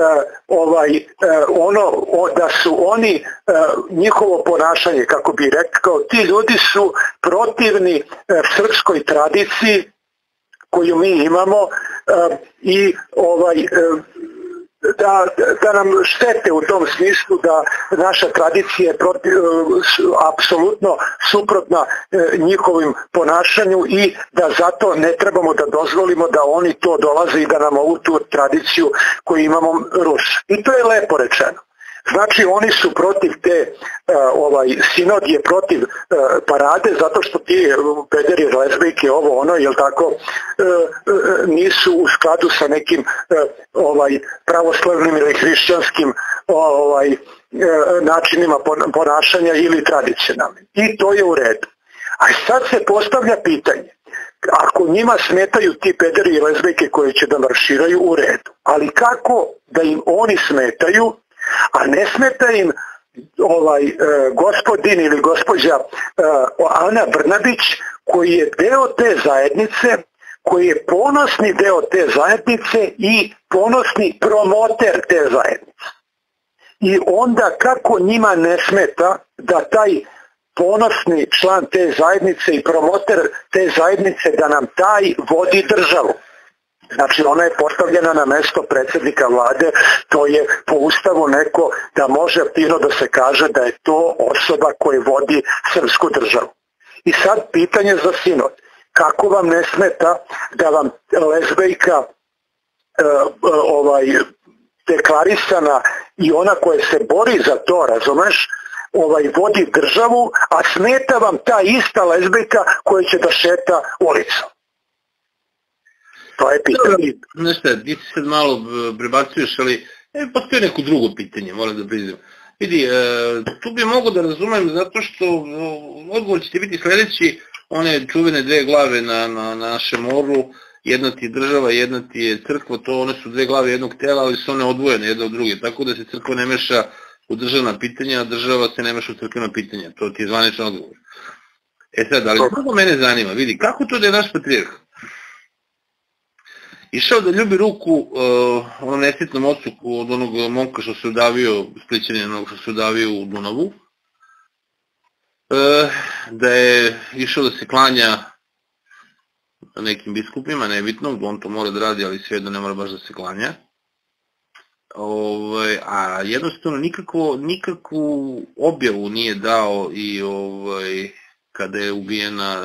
B: da su oni njihovo ponašanje, kako bi rekao, ti ljudi su protivni srpskoj tradiciji koju mi imamo i da nam štete u tom smislu da naša tradicija je apsolutno suprotna njihovim ponašanju i da zato ne trebamo da dozvolimo da oni to dolaze i da nam ovu tu tradiciju koju imamo ruše. I to je lepo rečeno. Znači oni su protiv te, sinod je protiv parade zato što ti pederi, lezbijke, ovo ono, jel tako, nisu u skladu sa nekim pravoslavnim ili hrišćanskim načinima ponašanja ili tradicionalnim. I to je u redu. A sad se postavlja pitanje, ako njima smetaju ti pederi i lezbijke koji će da marširaju, u redu, ali kako da im oni smetaju, a ne smeta im gospodin ili gospođa Ana Brnabić koji je deo te zajednice, koji je ponosni deo te zajednice i ponosni promoter te zajednice. I onda kako njima ne smeta da taj ponosni član te zajednice i promoter te zajednice da nam taj vodi državu. Znači ona je postavljena na mesto predsjednika vlade, to je po ustavu neko da može fino da se kaže da je to osoba koja vodi srpsku državu. I sad pitanje za sinod, kako vam ne smeta da vam lezbejka deklarisana i ona koja se bori za to, razumeš, vodi državu, a smeta vam ta ista lezbejka koja će da šeta ulicom? To je pitanje.
A: Znaš šta, ti se sad malo prebacuješ, ali postoji neko drugo pitanje, moram da priznam. Vidi, tu bi mogo da razumem zato što odgovor će ti biti sledeći, one čuvene dve glave na našem moru, jedna ti je država, jedna ti je crkva, to one su dve glave jednog tela, ali su one odvojene jedna od druge, tako da se crkva ne meša u državna pitanja, a država se ne meša u crkvena pitanja, to ti je zvaničan odgovor. Sad, ali kako mene zanima, vidi, kako to da je naš patrijarh išao da ljubi ruku onom nesretnom ocu od onog momka što se udavio, Splićanin onog što se udavio u Dunavu, da je išao da se klanja nekim biskupima, nebitno, on to mora da radi, ali svejedno ne mora baš da se klanja. A jednostavno nikakvu objavu nije dao i kada je ubijena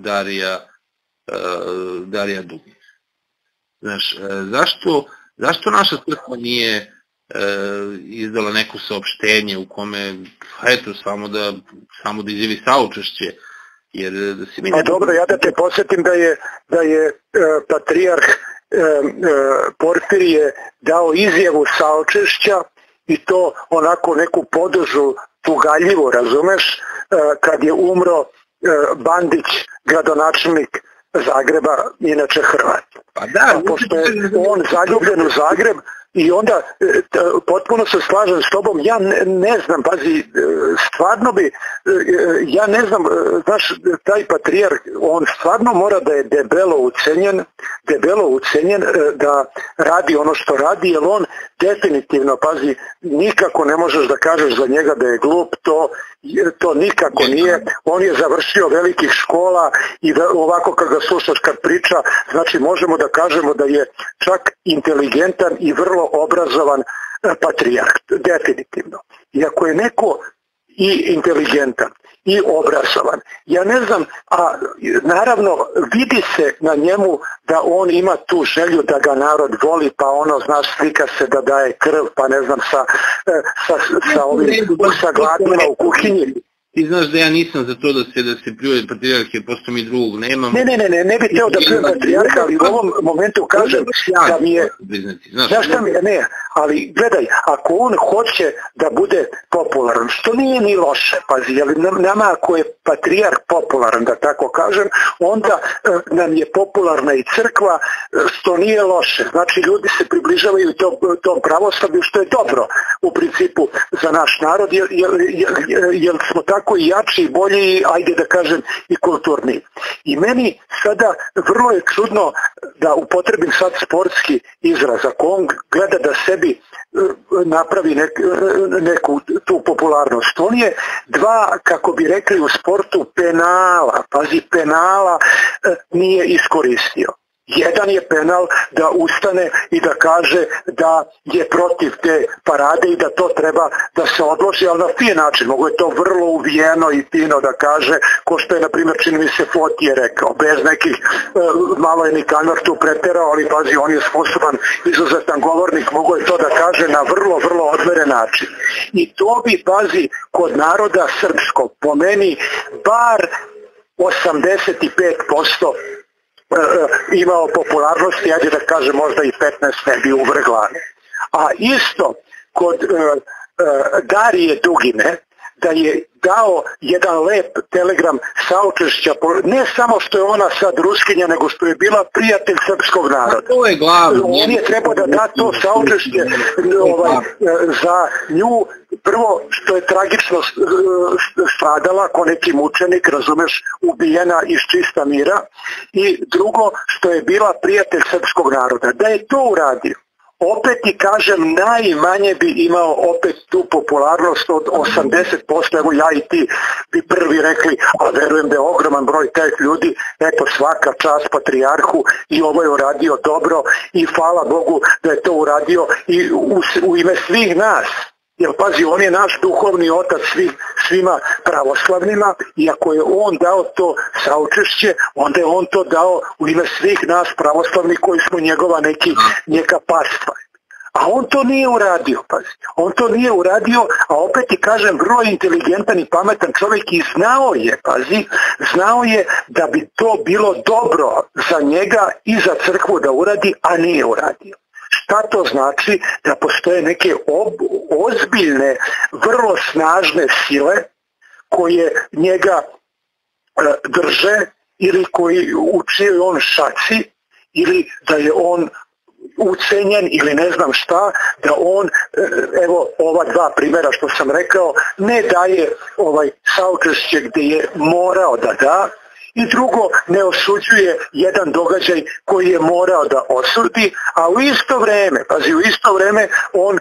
A: Darija Dugin. Znaš, zašto naša crkva nije izdala neko saopštenje u kome, eto, samo da izjavi saučešće, jer da se mi...
B: Dobro, ja da te podsjetim da je patrijarh Porfirije dao izjavu saučešća i to onako neku podužu tugaljivo, razumeš, kad je umro Bandić, gradonačelnik Zagreba, inače Hrvat.
A: Pa da,
B: pošto je on zaljubljen u Zagreb i onda potpuno se slažem s tobom, ja ne znam, pazi, stvarno ja ne znam, znaš, taj patrijarh, on stvarno mora da je debelo ucenjen da radi ono što radi, jer on definitivno, pazi, nikako ne možeš da kažeš za njega da je glup, to nikako nije, on je završio velikih škola i ovako kad ga slušaš kad priča, znači možemo da kažemo da je čak inteligentan i vrlo obrazovan patrijarh, definitivno. I ako je neko i inteligentan i obrazovan, ja ne znam, a naravno vidi se na njemu da on ima tu želju da ga narod voli, pa ono, znaš, slika se da daje krv, pa ne znam, sa gladnima u kuhinji.
A: Ti znaš da ja nisam za to da se pljuje patrijarhe, posto mi drugog nemam.
B: Ne bi teo da pljujem patrijarha, ali u ovom momentu kažem da mi je... Znaš šta mi je, ne, ali gledaj, ako on hoće da bude popularan, što nije ni loše, pazi, jer nama ako je patrijarh popularan, da tako kažem, onda nam je popularna i crkva, što nije loše. Znači ljudi se približavaju tom pravoslavlju, što je dobro u principu za naš narod, jer smo tako i jači i bolji, ajde da kažem, i kulturni. I meni sada vrlo je čudno da upotrebim sad sportski izraz, ako on gleda da sebi napravi neku tu popularnost. On je dva, kako bi rekli u sportu, penala nije iskoristio. Jedan je penal da ustane i da kaže da je protiv te parade i da to treba da se odloži, ali na fin način. Mogu je to vrlo uvijeno i fino da kaže, ko što je, na primjer, čini mi se Fotije rekao, bez nekih, malo je Nikanor tu preterao, ali pazi, on je sposoban, izuzetan govornik, mogu je to da kaže na vrlo, vrlo odmeren način. I to bi, pazi, kod naroda srpskog, po meni, bar 85% imao popularnosti, ajde da kažem možda i 15 ne bi uvrgla. A isto kod Darije Dugine, da je dao jedan lep telegram saučešća, ne samo što je ona sad Ruskinja, nego što je bila prijatelj srpskog naroda.
A: To je glavno.
B: On je trebao da da to saučešće za nju, prvo što je tragično stradala ko neki mučenik, razumeš, ubijena iz čista mira, i drugo što je bila prijatelj srpskog naroda. Da je to uradio, opet ti kažem, najmanje bi imao opet tu popularnost od 80%, evo ja i ti bi prvi rekli, a verujem da je ogroman broj tih ljudi, eto svaka čast patrijarhu i ovo je uradio dobro i hvala Bogu da je to uradio i u ime svih nas. Jer pazi, on je naš duhovni otac svima pravoslavnima i ako je on dao to saučešće, onda je on to dao u ime svih nas pravoslavnih koji smo njegova neka pastva. A on to nije uradio, pazi. On to nije uradio, a opet ti kažem, vrlo inteligentan i pametan čovjek i znao je da bi to bilo dobro za njega i za crkvu da uradi, a nije uradio. Šta to znači? Da postoje neke ozbiljne, vrlo snažne sile koje njega drže ili u čijoj on šaci ili da je on ucenjen ili ne znam šta, da on, evo ova dva primjera što sam rekao, ne daje saučešće gdje je morao da da i drugo ne osuđuje jedan događaj koji je morao da osudi, a u isto vreme, pazi, u isto vreme on,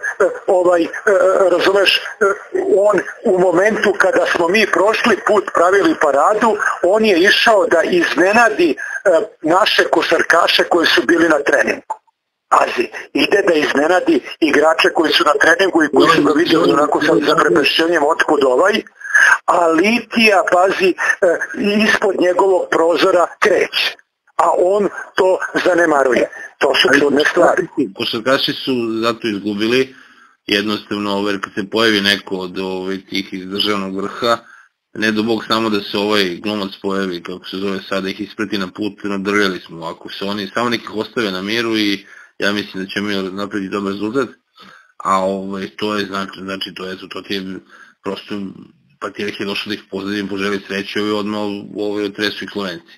B: razumeš, on u momentu kada smo mi prošli put pravili paradu, on je išao da iznenadi naše košarkaše koji su bili na treningu. Pazi, ide da iznenadi igrače koji su na treningu i koji su ga vidjeli onako sa zaprepešćenjem otkud a Litija, pazi, ispod njegovog prozora kreće, a on to zanemaruje. To su čudne stvari.
A: Košarkaši su zato izgubili, jednostavno, jer kad se pojavi neko od tih iz državnog vrha, ne do Bog samo da se ovaj glumac pojavi, kako se zove sada, ih ispreti na put, nadrljali smo, ako se oni samo nekih ostave na miru i ja mislim da ćemo mi napraviti dobar rezultat, a to je, znači, to ti je prosto, pa ti je došlo da ih pozdravim, poželi sreću i odmah otresu ih Slovenci.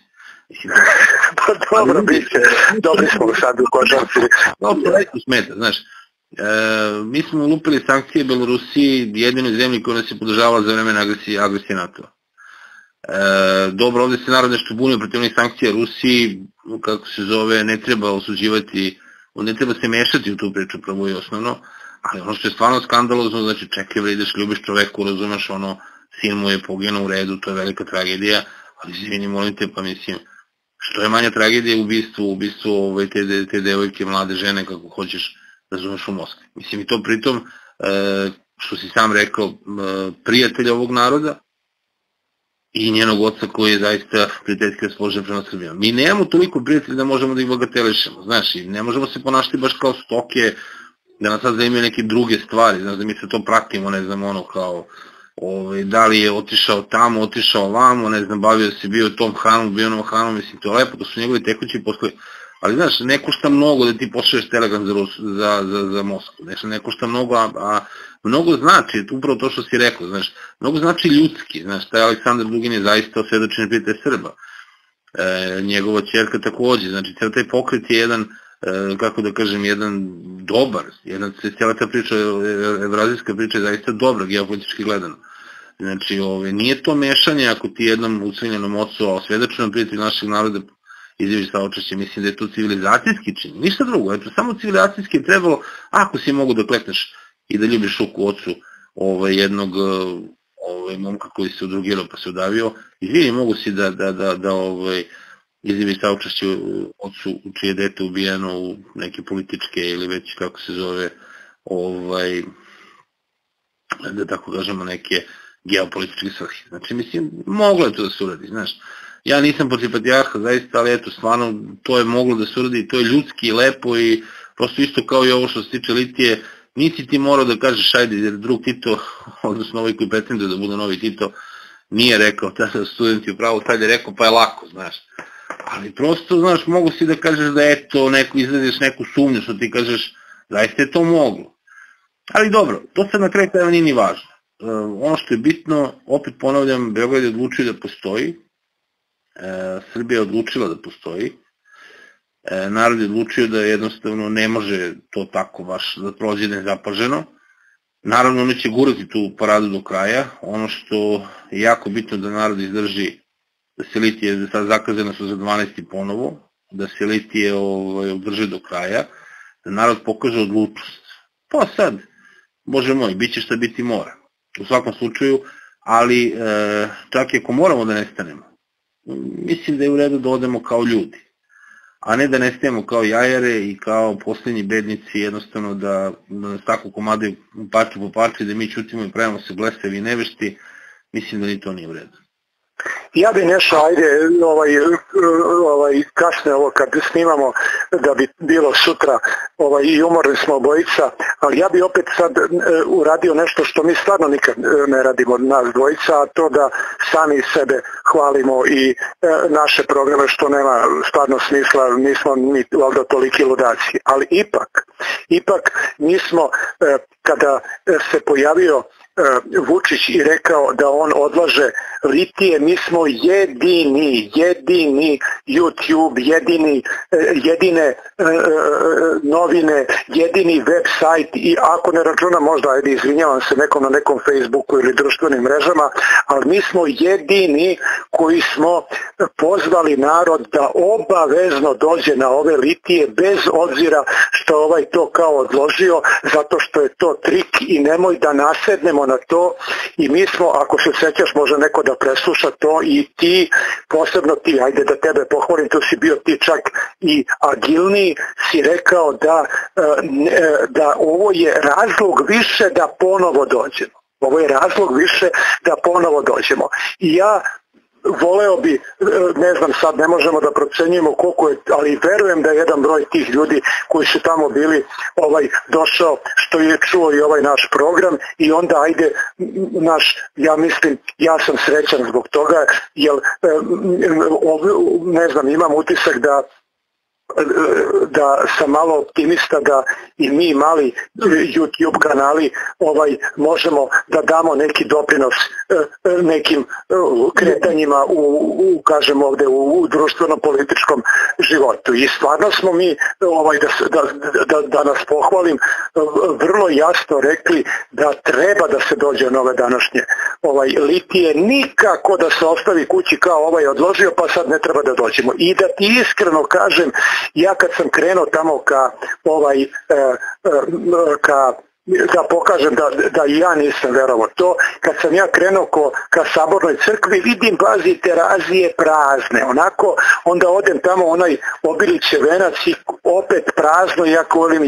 B: Pa dobro, biće, dobri smo sad u košarci.
A: No, to smeta, znaš, mi smo lupili sankcije Belorusiji, jedinoj zemlji koja nas je podržavala za vremena agresije NATO-a. Dobro, ovde se narod nešto bunio protiv onih sankcija Rusiji, kako se zove, ne treba osuđivati, ne treba se mešati u tu priču, pravo i osnovno, ali ono što je stvarno skandalozno, znači čekaj bre, ideš, ljubiš čoveku, razumeš, sin mu je poginuo u redu, to je velika tragedija, ali izvini, molim te, pa mislim, što je manja tragedija ubistvo te devojke, mlade žene, kako hoćeš, razumeš, u Moskvi. Mislim, i to pritom, što si sam rekao, prijatelj ovog naroda i njenog oca koji je zaista prijateljski raspoložen prema Srbijama. Mi nemamo toliko prijatelja da možemo da ih bagatelišemo, znaš, i ne možemo se ponašati baš kao stoke, da nas sad zanimaju neke druge stvari, znaš, da mi se to pratimo, ne znam, kao, da li je otišao tamo, otišao ovamo, ne znam, bavio se, bio tom hranom, bio onom hranom, mislim, to je lepo, to su njegovi tekući poslovi, ali znaš, ne košta mnogo da ti pošalješ telegram za Moskvu, ne košta mnogo, a mnogo znači, upravo to što si rekao, znaš, mnogo znači ljudski, znaš, taj Aleksandar Dugin je zaista osvedočeni prijatelj Srba, njegova ćerka takođe, znači, cijel taj pokret je jedan, kako da kažem, jedan dobar, cijela ta priča, evrazijska priča je zaista dobra, geopolitički gledano. Znači, nije to mešanje ako ti jednom ucviljenom ocu, a osvedočenom prijatelj našeg naroda izjaviš saučešće, mislim da je to civilizacijski čin, ništa drugo, eto, samo civilizacijski je trebalo, ako si mogu da klekneš i da ljubiš ruku ocu jednog momka koji se udrugirao pa se udavio, izvini, mogu si da izjaviš saučešće ocu čije dete ubijeno u neke političke ili već, kako se zove, da tako kažemo, neke geopolitičke svrhe. Znači, mislim, moglo je to da se uradi, znaš. Ja nisam protiv patrijarha, zaista, ali eto, stvarno, to je moglo da se uradi, to je ljudski i lepo i prosto isto kao i ovo što se tiče Litije, nisi ti morao da kažeš, ajde, jer drug Tito, odnosno ovaj koji pretenduje da bude novi Tito, nije rekao, tada studenti u pravu, sad je rekao, pa je lako, znaš. Ali prosto, znaš, mogu si da kažeš da eto, izvedeš neku sumnju, što ti kažeš, zaista je to moglo. Ali dobro, to sad na kraju krajeva nije ni važno. Ono što je bitno, opet ponavljam, Beograd je odlučio da postoji, Srbija je odlučila da postoji, narod je odlučio da jednostavno ne može to tako baš da prođe nezapaženo. Naravno, oni će gurati tu paradu do kraja. Ono što je jako bitno da narod izdrži, da se Litije, sad zakazane su za 12. ponovo, da se Litije održe do kraja, da narod pokaže odlučnost. Pa sad, Bože moj, bit će šta biti mora. U svakom slučaju, ali čak i ako moramo da nestanemo, mislim da je u redu da odemo kao ljudi, a ne da nestajemo kao jajare i kao posljednji bednici, jednostavno da nas tako komadaju parče po parče, da mi ćutimo i pravimo se blesavi i nevešti, mislim da ni to nije u redu.
B: Ja bi nešto, ajde, kasne ovo kad snimamo, da bi bilo sutra i umorni smo obojica, ali ja bi opet sad uradio nešto što mi stvarno nikad ne radimo nas dvojica, a to da sami sebe hvalimo i naše programe, što nema stvarno smisla, nismo mi valjda toliki ludaci, ali ipak mi smo, kada se pojavio Vučić i rekao da on odlaže litije. Mi smo jedini YouTube, jedine novine, jedini web sajt, i ako ne računam možda, ajde izvinjavam se nekom na nekom Facebooku ili društvenim mrežama, ali mi smo jedini koji smo pozvali narod da obavezno dođe na ove litije, bez obzira što ovaj to kao odložio, zato što je to trik i nemoj da nasednemo na to. I mi smo, ako se sećaš, može neko da presluša to, i ti, posebno ti, ajde da tebe pohvalim, tu si bio ti čak i agilniji, si rekao da ovo je razlog više da ponovo dođemo. Ovo je razlog više da ponovo dođemo. I ja voleo bi, ne znam sad, ne možemo da procenjujemo koliko je, ali verujem da je jedan broj tih ljudi koji su tamo bili došao, što je čuo i ovaj naš program, i onda ajde ja mislim, ja sam srećan zbog toga, jer ne znam, imam utisak da sam malo optimista da i mi mali YouTube kanali možemo da damo neki doprinos nekim kretanjima kažem ovde u društveno-političkom životu. I stvarno smo mi, da nas pohvalim, vrlo jasno rekli da treba da se dođe na ove današnje litije, nikako da se ostavi kući kao odložio pa sad ne treba da dođemo. I da ti iskreno kažem, ja kad sam krenuo tamo da pokažem da i ja nisam verovao to, kad sam ja krenuo ka Sabornoj crkvi, vidim, pazi, terazije prazne, onako, onda odem tamo, onaj Obilićev venac i opet prazno, i ja govorim,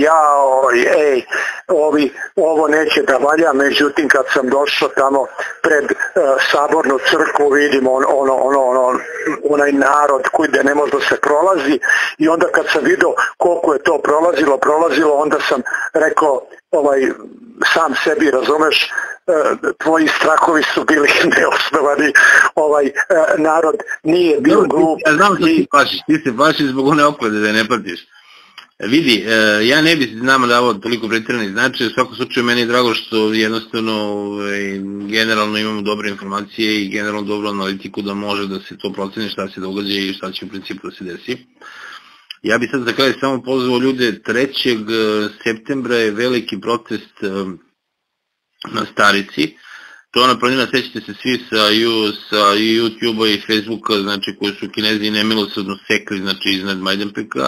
B: ovo neće da valja. Međutim, kad sam došao tamo pred Sabornu crkvu, vidim onaj narod koji da ne može da se prolazi, i onda kad sam vidio koliko je to prolazilo, onda sam rekao, sam sebi, razumeš, tvoji strahovi su bili neosnovani, narod nije bio glup.
A: Ja znam što ti se plašiš zbog one oklade da je ne platiš. Vidi, ja ne bih nama davao toliko pretirani značaj, u svakom slučaju meni je drago što jednostavno generalno imamo dobre informacije i generalno dobru analitiku da može da se to proceni šta se događa i šta će u principu da se desi. Ja bih sad za kraj samo pozvao ljude, 3. septembra je veliki protest na Starici. To je ona planina, sećate se svi sa YouTube-a i Facebooka, znači koji su Kinezi nemilosrdno sekli, znači iznad Majdanpeka,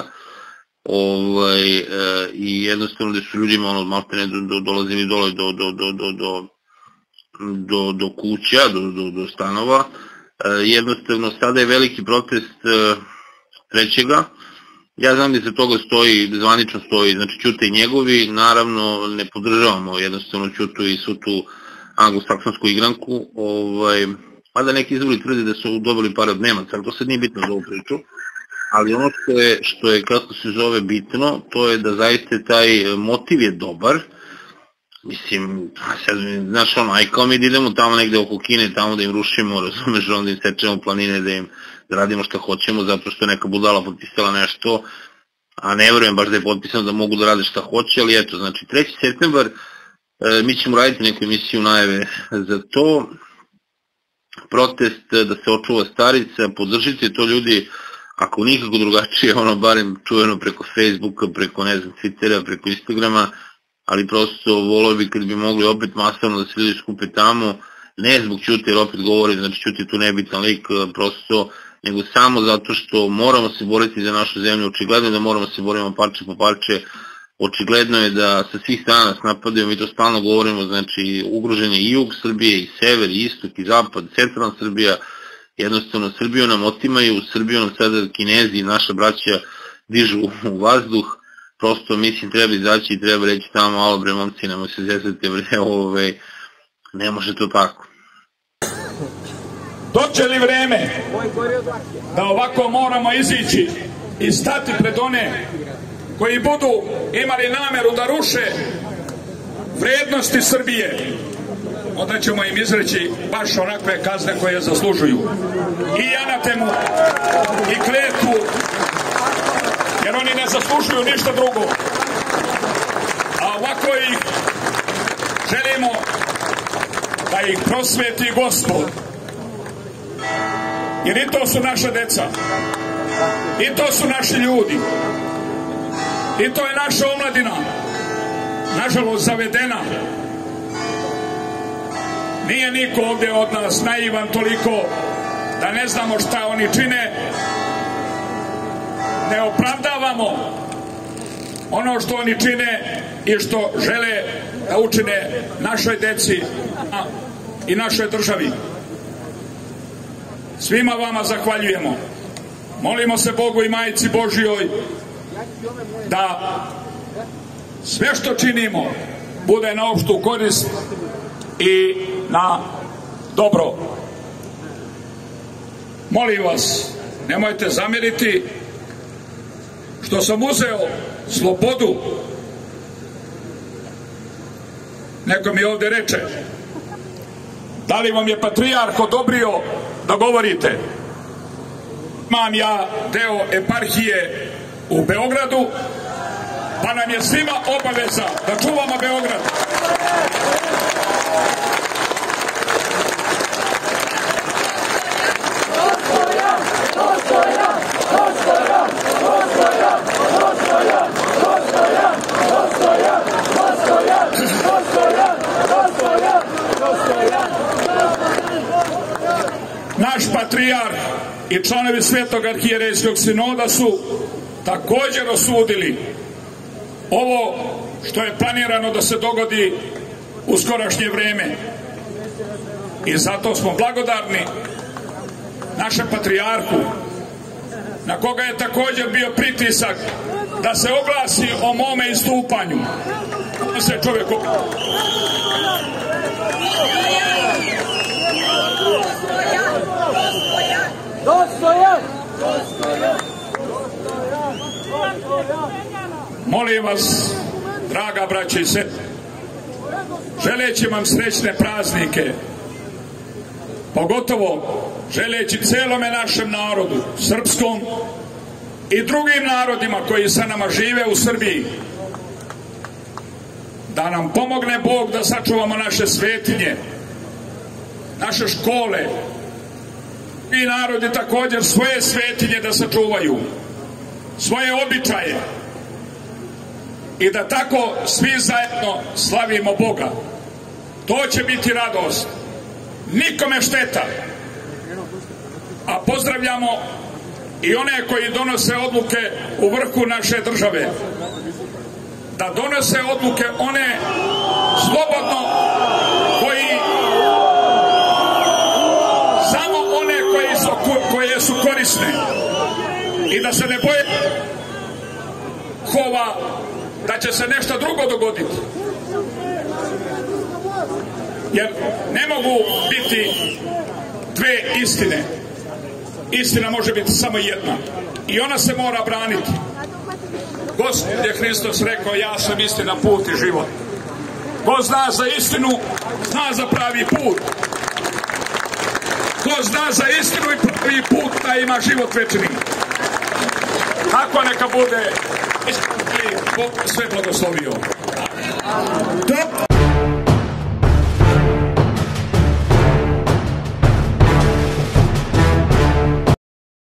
A: i jednostavno gde su ljudima maltene dolazili dole do kuća, do stanova. Jednostavno sada je veliki protest 3. Ja znam da se toga stoji, zvanično stoji, znači Ćute i njegovi, naravno ne podržavamo jednostavno Ćutu i svu tu anglosaksonsku igranku, mada neki izvori tvrde da su dobili par od Nemaca, ali to sad nije bitno za ovu priču, ali ono što je, kako se zove, bitno, to je da zaista taj motiv je dobar. Mislim, znaš aj kao mi da idemo tamo negde oko Kine, tamo da im rušimo, razumeš, onda im sečemo planine, da radimo šta hoćemo, zato što je neka budala potpisala nešto, a ne verujem baš da je potpisano da mogu da rade šta hoće, ali eto, znači 3. septembar, mi ćemo raditi neku emisiju najave za to, protest da se očuva Starica, podržite to ljudi, ako nikako drugačije, barem čujeno preko Facebooka, preko, ne znam, Twittera, preko Instagrama, ali prosto volio bi kad bi mogli opet masovno da se ljudi skupe tamo, ne zbog Ćute, jer opet govori, znači Ćute je tu nebitan lik, prosto, nego samo zato što moramo se boriti za našu zemlju, očigledno je da moramo se borimo parče po parče, očigledno je da sa svih strana nas napadaju, mi to stalno govorimo, znači ugrožen je i jug Srbije, i sever, i istok, i zapad, centralna Srbija, jednostavno Srbiju nam otimaju, Srbiju nam sada Kinezi i naša braća dižu u vazduh, prosto mislim treba izaći i treba reći tamo, alo bre momci, nemoj se zezati, ne može to tako.
C: Doće li vreme da ovako moramo izići i stati pred one koji budu imali nameru da ruše vrednosti Srbije, onda ćemo im izreći baš onakve kazne koje zaslužuju. I anatemu, i kletvu, jer oni ne zaslužuju ništa drugo. A ovako ih želimo da ih prosveti Gospod. Jer i to su naša deca, i to su naši ljudi, i to je naša omladina, nažalost zavedena. Nije niko ovdje od nas naivan toliko da ne znamo šta oni čine. Ne opravdavamo ono što oni čine i što žele da učine našoj deci i našoj državi. Svima vama zahvaljujemo. Molimo se Bogu i Majici Božjoj da sve što činimo bude na opštu korist i na dobro. Molim vas, nemojte zamjeriti što sam uzeo slobodu. Neko mi ovdje reče, da li vam je patrijarh odobrio da govorite? Imam ja deo eparhije u Beogradu, pa nam je svima obaveza da čuvamo Beograd. Naš patrijarh i članovi Svetog arhijerejskog sinoda su također osudili ovo što je planirano da se dogodi u skorašnje vreme. I zato smo blagodarni našem patrijarhu, na koga je također bio pritisak da se oglasi o mome istupanju. Se čovjek molim vas, draga braće i sestre, želeći vam srećne praznike, pogotovo želeći celome našem narodu, srpskom i drugim narodima koji sa nama žive u Srbiji, da nam pomogne Bog da sačuvamo naše svetinje, naše škole, i narodi također svoje svetinje da sačuvaju, svoje običaje, i da tako svi zajedno slavimo Boga. To će biti radost, nikome šteta. A pozdravljamo i one koji donose odluke u vrhu naše države, da donose odluke one slobodno, samo one koje su korisne, i da se ne boje da će se nešto drugo dogoditi. Jer ne mogu biti dve istine. Istina može biti samo jedna i ona se mora braniti. Gospod je Hristos rekao, ja sam istina, put i život. Ko zna za istinu, zna za pravi put. Ko zna za istinu i pravi put, da ima život večni. Tako neka bude. Sve blagoslovio.